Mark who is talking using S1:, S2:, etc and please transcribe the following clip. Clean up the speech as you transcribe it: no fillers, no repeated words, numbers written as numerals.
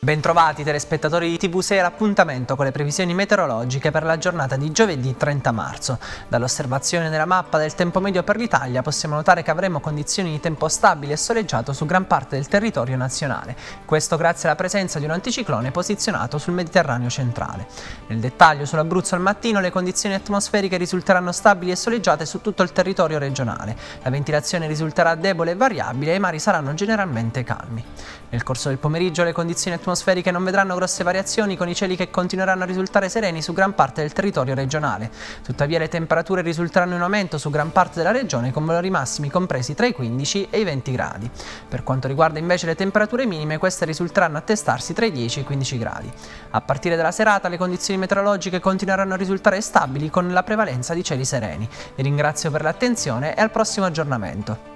S1: Bentrovati telespettatori di TV6 all'appuntamento con le previsioni meteorologiche per la giornata di giovedì 30 marzo. Dall'osservazione della mappa del tempo medio per l'Italia possiamo notare che avremo condizioni di tempo stabile e soleggiato su gran parte del territorio nazionale. Questo grazie alla presenza di un anticiclone posizionato sul Mediterraneo centrale. Nel dettaglio sull'Abruzzo al mattino le condizioni atmosferiche risulteranno stabili e soleggiate su tutto il territorio regionale. La ventilazione risulterà debole e variabile e i mari saranno generalmente calmi. Nel corso del pomeriggio le condizioni atmosferiche non vedranno grosse variazioni, con i cieli che continueranno a risultare sereni su gran parte del territorio regionale. Tuttavia le temperature risulteranno in aumento su gran parte della regione, con valori massimi compresi tra i 15 e i 20 gradi. Per quanto riguarda invece le temperature minime, queste risulteranno attestarsi tra i 10 e i 15 gradi. A partire dalla serata le condizioni meteorologiche continueranno a risultare stabili, con la prevalenza di cieli sereni. Vi ringrazio per l'attenzione e al prossimo aggiornamento.